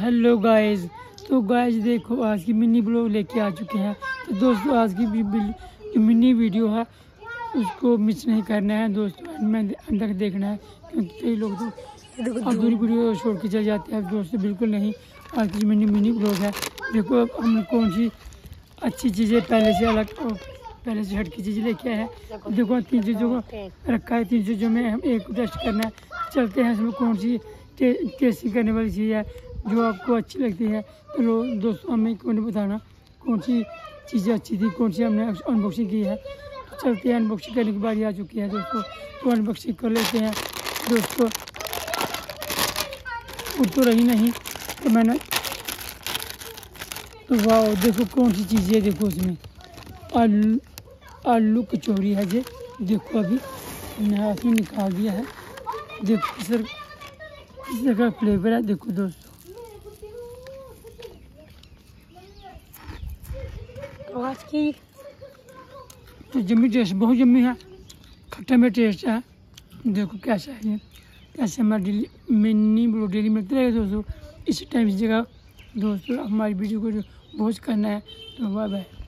Hello guys. तो guys देखो आज की मिनी ब्लॉग लेके आ चुके हैं। तो दोस्तों आज की जो मिनी वीडियो है उसको मिस नहीं करना है दोस्तों, में अंदर देखना है, क्योंकि कई लोग तो अधूरी वीडियो छोड़ के चले जाते हैं। दोस्तों बिल्कुल नहीं, आज की मिनी ब्लॉग है। देखो अब हम कौन सी अच्छी चीज़ें पहले से हट की चीज़ें लेके आए हैं। देखो 3 चीज़ों को रखा है, 3 चीज़ों में हम एक टेस्ट करना है। चलते हैं इसमें कौन सी टेस्टिंग करने वाली चीज़ है जो आपको अच्छी लगती है। तो दोस्तों हमें कौन बताना कौन सी चीज़ें अच्छी थी, कौन सी हमने अनबॉक्सिंग की है। तो चलते हैं, अनबॉक्सिंग करने की बारी आ चुकी है दोस्तों। तो अनबॉक्सिंग कर लेते हैं दोस्तों। उड़ तो रही नहीं तो मैंने तो वाह देखो कौन सी चीज़ें, देखो उसमें आलू कचौरी है। ये देखो अभी हमने हाथ में निकाल दिया है। देखो सर किस तरह का फ्लेवर है, देखो दोस्तों। आज की तो जम्मी टेस्ट बहुत जम्मी है, खट्टा में टेस्ट है। देखो कैसा है ये, कैसे हमारी मिनी ब्लॉग डेली मिलते रहेगा दोस्तों इसी टाइम इस जगह। दोस्तों हमारी वीडियो को जो वॉच करना है तो बाय बाय।